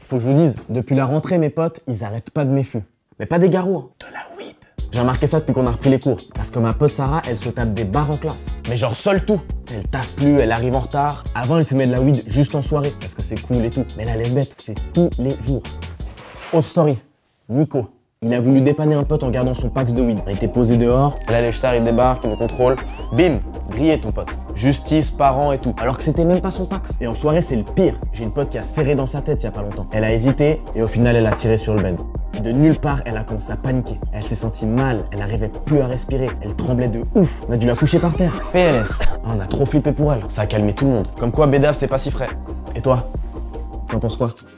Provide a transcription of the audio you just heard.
Faut que je vous dise, depuis la rentrée, mes potes, ils arrêtent pas de méfus. Mais pas des garous, hein, de la weed. J'ai remarqué ça depuis qu'on a repris les cours. Parce que ma pote Sarah, elle se tape des barres en classe. Mais genre seule tout. Elle taffe plus, elle arrive en retard. Avant, elle fumait de la weed juste en soirée, parce que c'est cool et tout. Mais la lesbette, c'est tous les jours. Autre story, Nico. Il a voulu dépanner un pote en gardant son pax de weed. Il était posé dehors, là les ch'tards ils débarquent, ils me contrôlent. Bim, grillé ton pote. Justice, parents et tout. Alors que c'était même pas son pax. Et en soirée c'est le pire. J'ai une pote qui a serré dans sa tête il y a pas longtemps. Elle a hésité et au final elle a tiré sur le bed. De nulle part, elle a commencé à paniquer. Elle s'est sentie mal, elle n'arrivait plus à respirer. Elle tremblait de ouf. On a dû la coucher par terre. PLS. Ah, on a trop flippé pour elle. Ça a calmé tout le monde. Comme quoi Bédave c'est pas si frais. Et toi, t'en penses quoi?